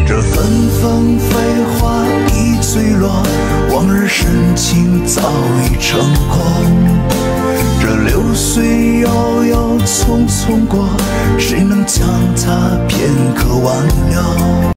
这纷纷飞花已坠落，往日深情早已成空。这流水悠悠，匆匆过，谁能将它片刻挽留？